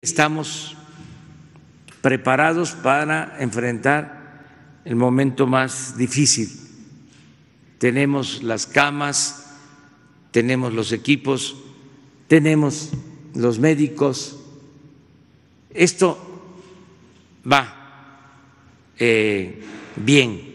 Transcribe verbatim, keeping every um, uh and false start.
Estamos preparados para enfrentar el momento más difícil. Tenemos las camas, tenemos los equipos, tenemos los médicos. Esto va eh, bien.